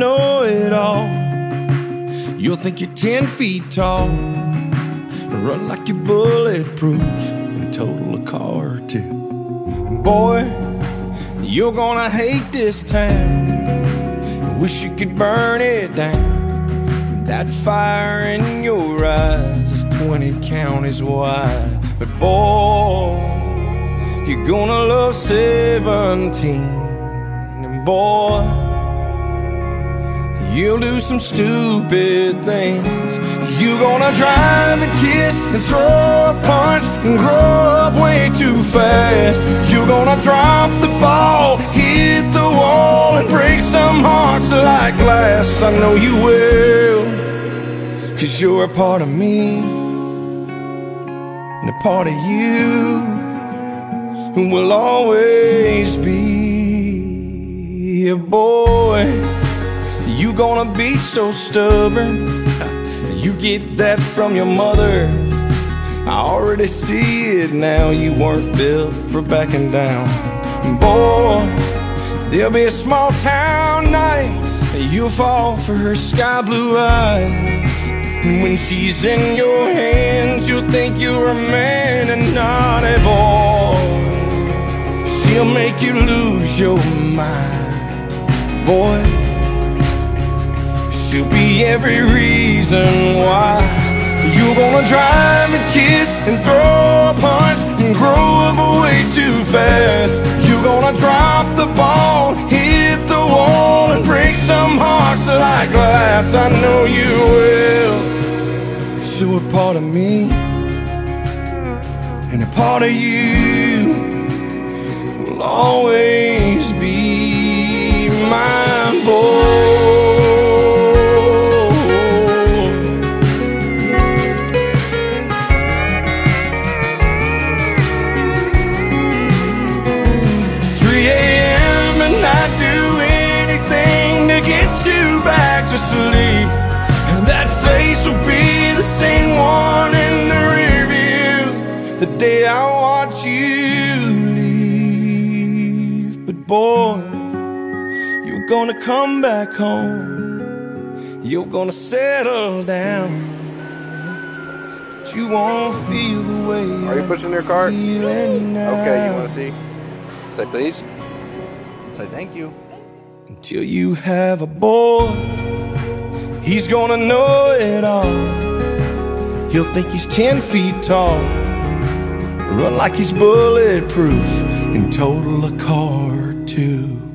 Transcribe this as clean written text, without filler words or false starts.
know it all. You'll think you're 10 feet tall, run like you're bulletproof, and total a car or two. Boy, you're gonna hate this town, wish you could burn it down. That fire in your eyes is 20 counties wide. But boy, you're gonna love 17. And boy, you'll do some stupid things. You're gonna drive and kiss and throw a punch and grow up way too fast. You're gonna drop the ball, hit the wall, and break some hearts like glass. I know you will, 'cause you're a part of me, and a part of you will always be. A boy, you gonna be so stubborn, you get that from your mother. I already see it now, you weren't built for backing down. Boy, there'll be a small town night, you'll fall for her sky blue eyes. And when she's in your hands, you'll think you're a man and not a boy. She'll make you lose your mind, boy. She'll be every reason why. You're gonna drive and kiss and throw a punch and grow up way too fast. You're gonna drop the ball, hit the wall, and break some hearts like glass. I know you will, 'cause you're a part of me, and a part of you will always be my boy. Sleep, and that face will be the same one in the rear view the day I watch you leave. But boy, you're gonna come back home, you're gonna settle down, but you won't feel the way. Are you pushing their cart? Now. Okay, you wanna see? Say please. Say thank you. Until you have a boy, he's gonna know it all. He'll think he's 10 feet tall, run like he's bulletproof, and total a car or two.